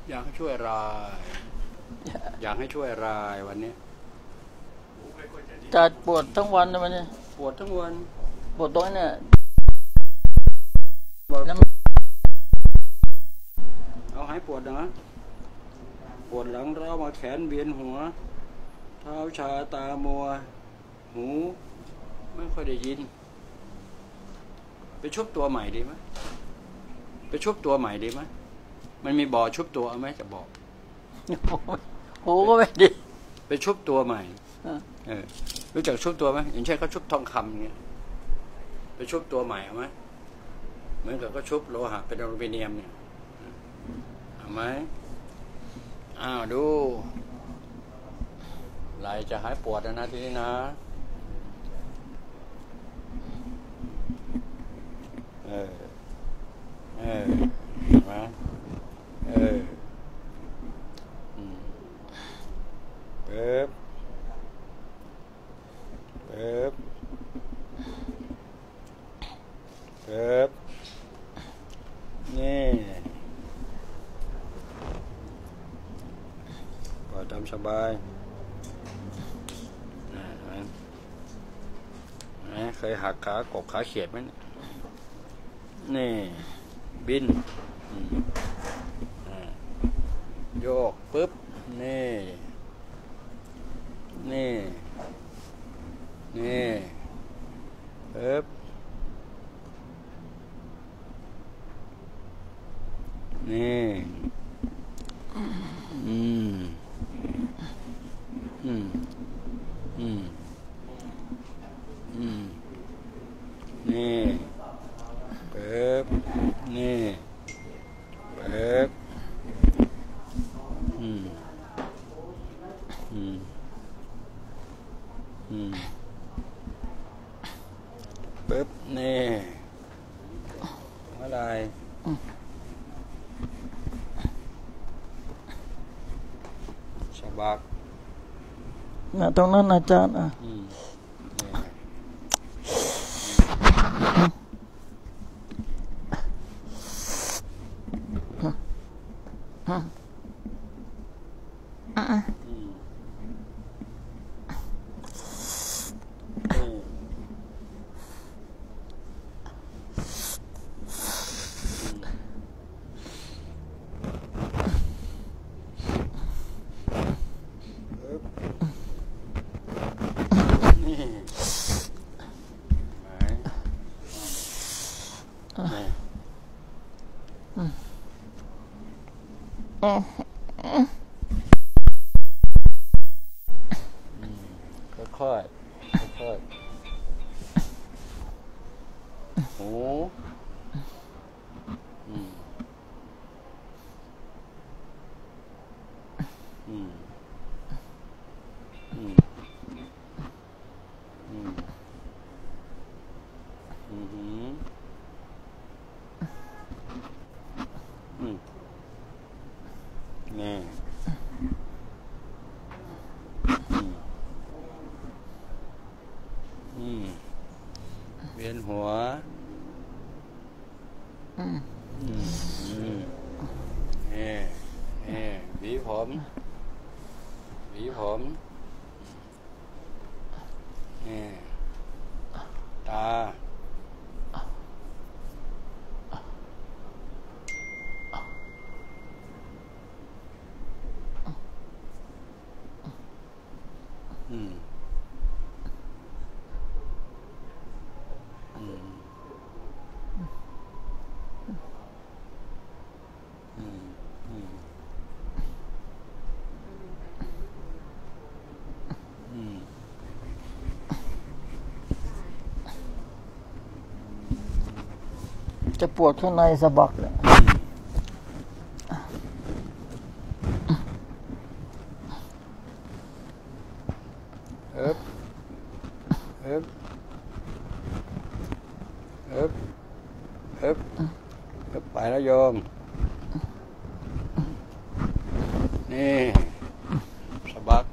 อยากให้ช่วยรายอยากให้ช่วยรายวันนี้จะปวดทั้งวันเลยวันนี้ปวดทั้งวันปวดตรงนี้เนี่ยเอาหายปวดนะปวดหลังร้าวมาแขนเวียนหัวเท้าชาตามัวหูไม่ค่อยได้ยินไปชุบตัวใหม่ดีไหมไปชุบตัวใหม่ดีไหมมันมีบ่อชุบตัวเอาไหมจะบอกโอ้ก็ไม่ดีไปชุบตัวใหม่รู้จักชุบตัวไหมอย่างเช่นเขาชุบทองคำอย่างเงี้ยไปชุบตัวใหม่เอาไหมเหมือนกับก็ชุบโลหะเป็นอลูมิเนียมเนี่ยเอาไหมดูไหลจะหายปวดนะทีนี้นะมาเป๊บนี่ปล่อยตามสบายเคยหักขากบขาเขียดไหมนี่บินโยกปึ๊บนี่ปึ๊บนี่นี่ปึ๊บนี่ปึ๊บปึ๊บนี่อะไรสะบักตรงนั้นอาจารย์ค่อยหูนี่เวียนหัวหวีผมตาจะปวดข้างในสะบักเลยไปแล้วโยมนี่สะบัก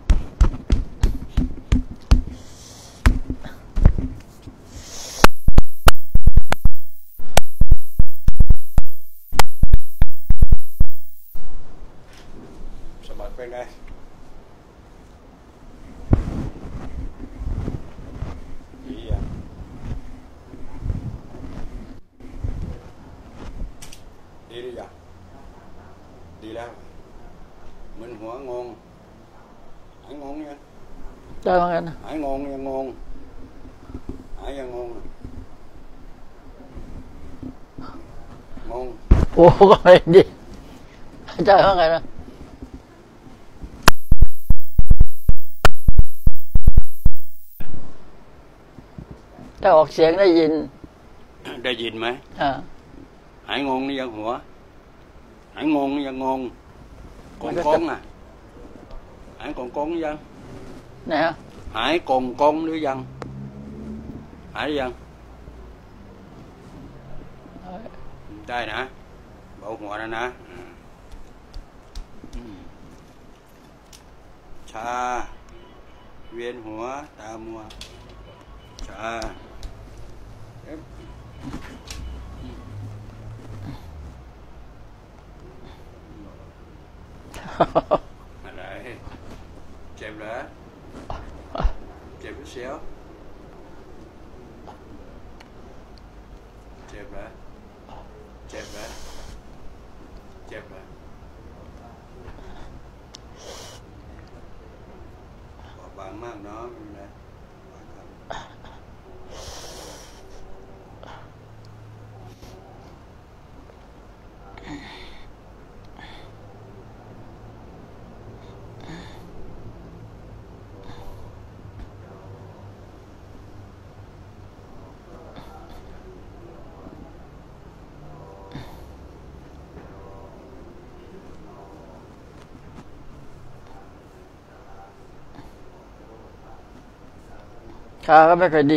ไงดีอ่ะดีหรือยังดีแล้วมึนหัวงงหายงงยังได้เหมือนกันนะหายงงยังงงหายยังงงงงโอ้ก็ไม่ดีได้เหมือนกันนะถ้าออกเสียงได้ยินได้ยินไหมอ่าหายงงนี่ยังหัวหายงงนี่ยังงงกงกงอ่ะหายกงกงยังนะฮะหายกงกงหรือยังหายหรือยังได้นะเบาหัวนะชาเวียนหัวตามัวชาอะไรเจ็บเหรอเจ็บเสียวเจ็บเหรอเจ็บเหรอเจ็บเหรอบอกบางมากเนาะไม่เป็นไรบางครับขาก็ไม่ค่อยดี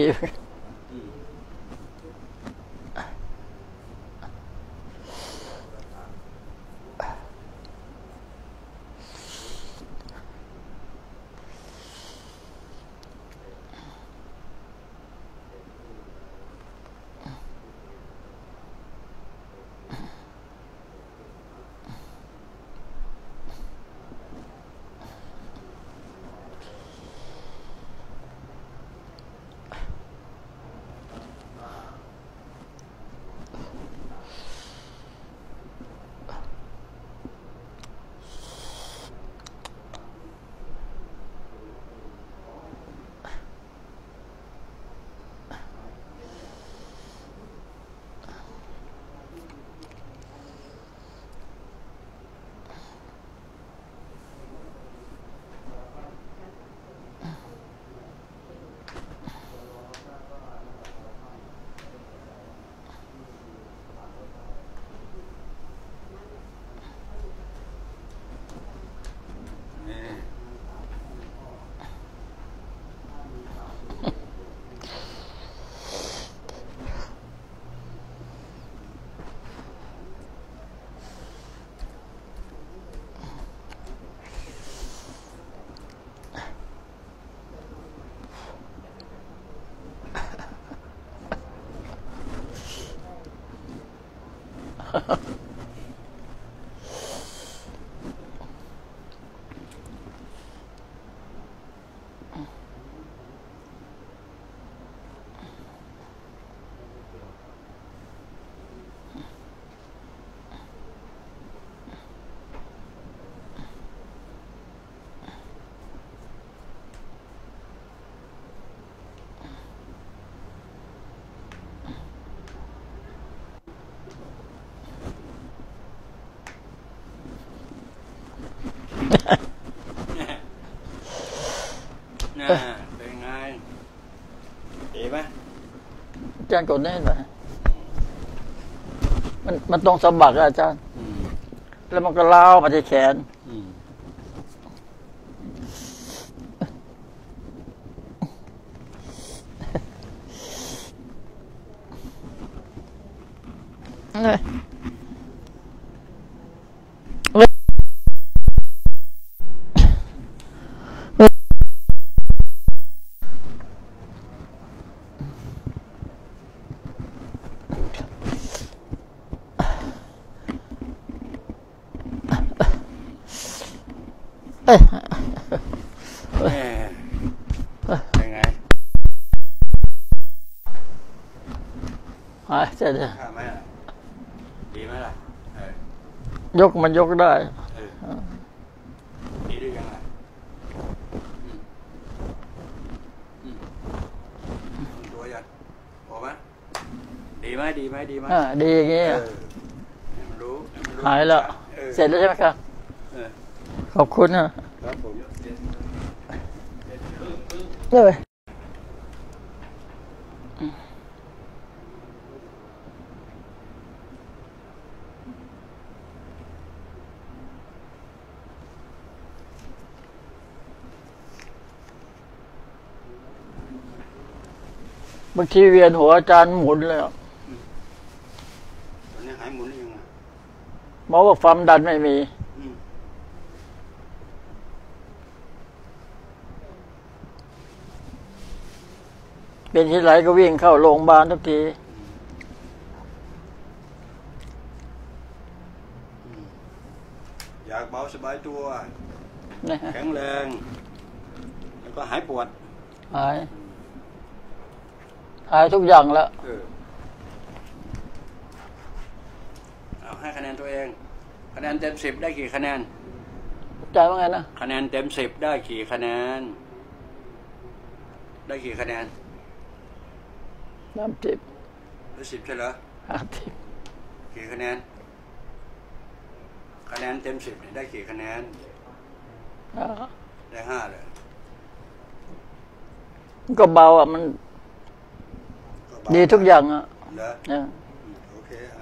น่าเป็นไงดีไหมอาจารย์กดได้ไหมมันตรงสะบักอะอาจารย์ แล้วมันก็ล้าวมาที่แขนเอ้ยแม่เป็นไงเสร็จข้าไหมล่ะดีไหมล่ะเออยกมันยกได้ดีหรือยังไงตัวยังพอไหมดีไหมดีไหมดีไหมดีอย่างงี้มันรู้หายแล้วเสร็จแล้วใช่ไหมครับขอบคุณนะครับผมเลยบางทีเวียนหัวอาจารย์หมุนเลยตอนนี้หายหมุนหรือยังไงหมอว่าความดันไม่มีเป็นที่ไรก็วิ่งเข้าโรงพยาบาลทุกทีอยากเบาสบายตัวนะฮะแข็งแรงแล้วก็หายปวดหายทุกอย่างแล้วเอาให้คะแนนตัวเองคะแนนเต็ม10ได้กี่คะแนนใจว่าไงนะคะแนนเต็ม10ได้กี่คะแนนได้กี่คะแนน 30 ได้10ใช่เหรอ 50 กี่คะแนนคะแนนเต็ม10เนี่ยได้กี่คะแนนได้5เลยก็เบามันดีทุกอย่างเหรอโอเคฮะ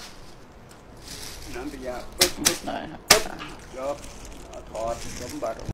น้ำปิยาปึ๊บยกถอดสมบัติ